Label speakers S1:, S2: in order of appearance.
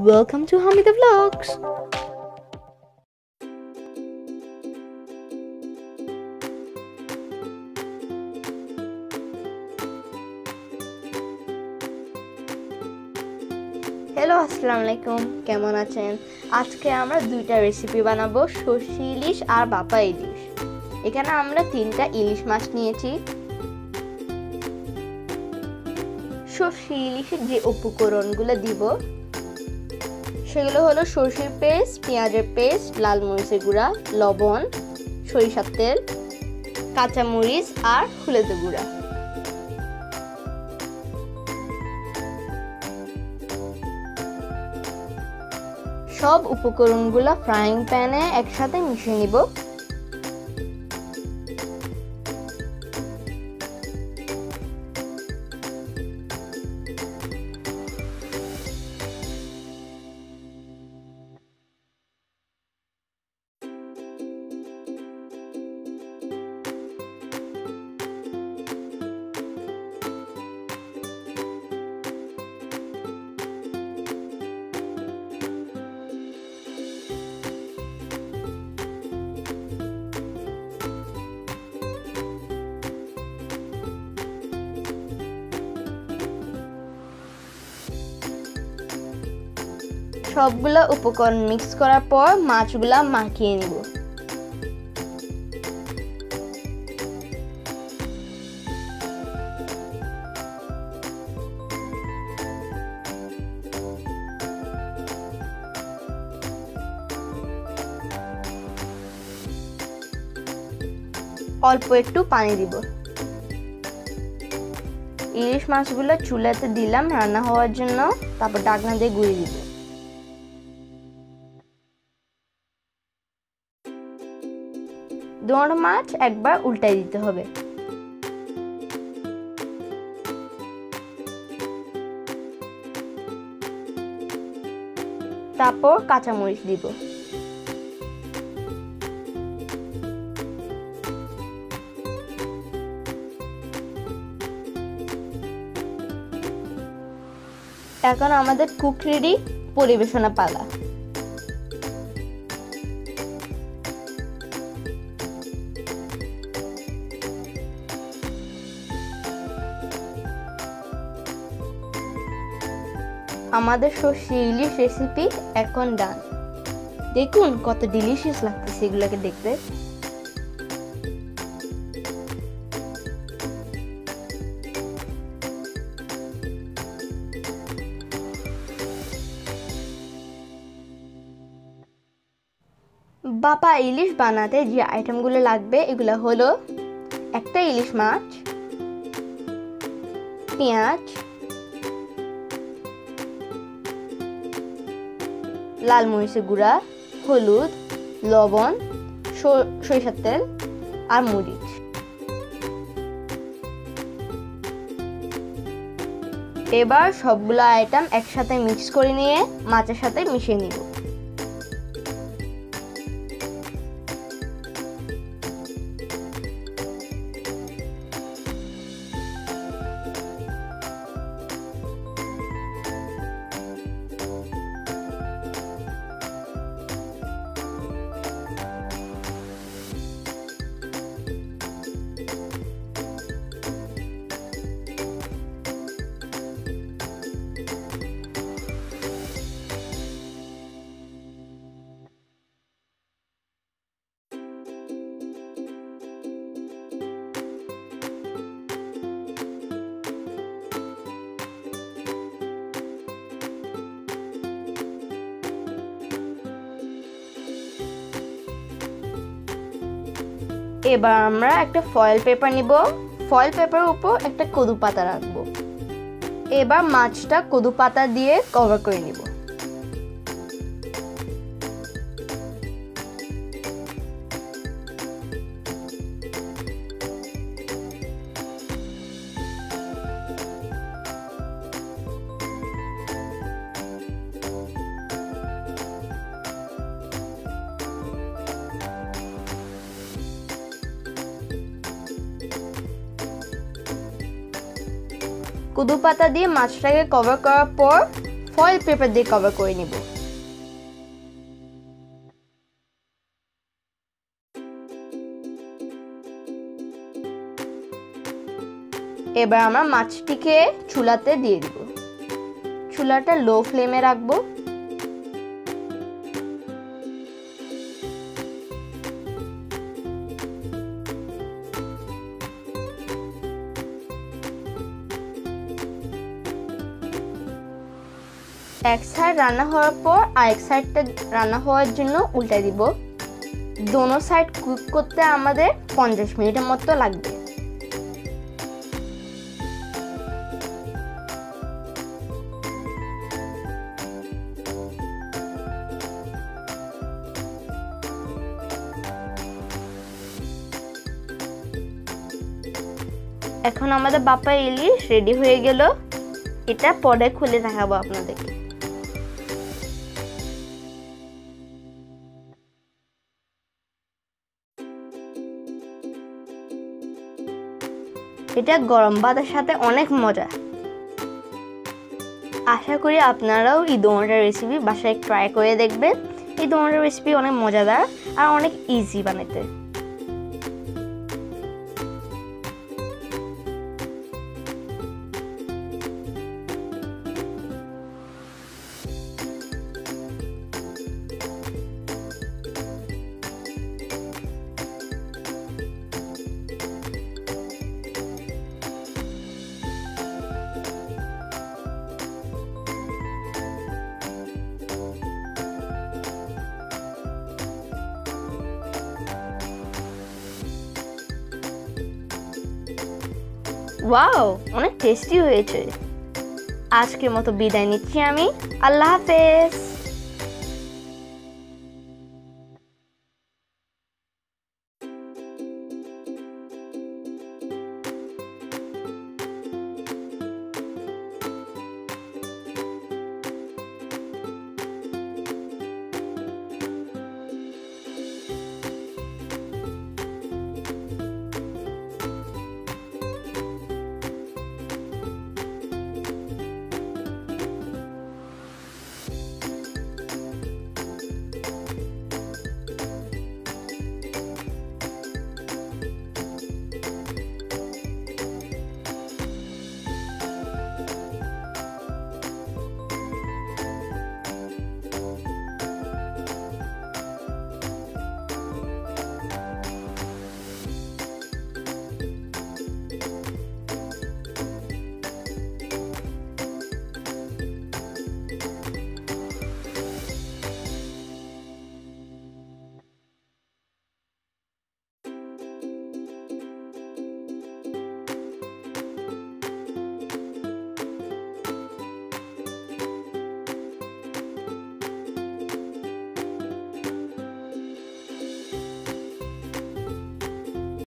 S1: welcome to Hamida Vlogs. Hello আসসালামু আলাইকুম, কেমন আছেন? আজকে আমরা দুইটা রেসিপি বানাবো, সর্ষে ইলিশ আর ভাপা ইলিশ। এখানে আমরা তিনটা ইলিশ মাছ নিয়েছি। সর্ষে ইলিশের যে উপকরণগুলো দিব সেগুলো হলো সরষের পেস্ট, পেঁয়াজের পেস্ট, লাল মরিচের গুঁড়া, লবণ, সরিষার তেল, কাঁচামরিচ আর হলুদের গুঁড়া। সব উপকরণগুলো ফ্রাইং প্যানে একসাথে মিশিয়ে নিব। সবগুলা উপকরণ মিক্স করার পর মাছগুলা মাখিয়ে নিব। অল্প একটু পানি দিব। ইলিশ মাছগুলো চুলাতে দিলাম রান্না হওয়ার জন্য, তারপর ঢাকনা দিয়ে গুঁড়িয়ে দিব। দুটো মাছ একবার উল্টাই দিতে হবে। তারপর কাঁচামরিচ দিব। এখন আমাদের কুক রেডি, পরিবেশনা পালা। আমাদের সর্ষে ইলিশ রেসিপি এখন ডান। দেখুন কত ডিলিশিয়াস লাগতেছে এগুলোকে দেখতে। ভাপা ইলিশ বানাতে যে আইটেমগুলো লাগবে এগুলো হলো একটা ইলিশ মাছ, পেঁয়াজ, লাল মরিচের গুঁড়া, হলুদ, লবণ, সরিষার তেল আর মরিচ। এবার সবগুলো আইটেম একসাথে মিক্স করে নিয়ে মাছের সাথে মিশিয়ে নিব। এবার আমরা একটা ফয়েল পেপার নিব। ফয়েল পেপারের উপর একটা কদু পাতা রাখবো। এবার মাছটা কদু পাতা দিয়ে কভার করে নিব। কদু পাতা দিয়ে মাছটাকে কভার করার পর ফয়েল পেপার দিয়ে কভার করে নিব। এবার আমরা মাছটিকে চুলাতে দিয়ে দিব। চুলাটা লো ফ্লেমে রাখবো। এক সাইড রান্না হওয়ার পর আরেক সাইডটা রান্না হওয়ার জন্য উল্টাই দিব। দোনো সাইড কুক করতে আমাদের 50 মিনিটের মতো লাগবে। এখন আমাদের বাপা ইলিশ রেডি হয়ে গেল। এটা পরে খুলে দেখাবো আপনাদেরকে। এটা গরম ভাতের সাথে অনেক মজা। আশা করি আপনারাও এই দোনোটা রেসিপি বাসায় ট্রাই করে দেখবেন। এই দোনোটা রেসিপি অনেক মজাদার আর অনেক ইজি বানাতে। ওয়াও, অনেক টেস্টি হয়েছে। আজকের মতো বিদায় নিচ্ছি আমি। আল্লাহ হাফেজ।